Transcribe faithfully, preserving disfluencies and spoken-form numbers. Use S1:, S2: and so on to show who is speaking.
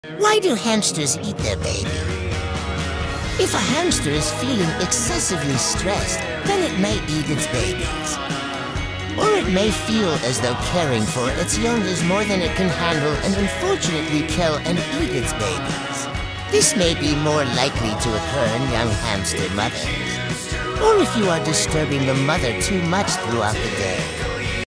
S1: Why do hamsters eat their baby? If a hamster is feeling excessively stressed, then it may eat its babies. Or it may feel as though caring for its young is more than it can handle and unfortunately kill and eat its babies. This may be more likely to occur in young hamster mothers, or if you are disturbing the mother too much throughout the day.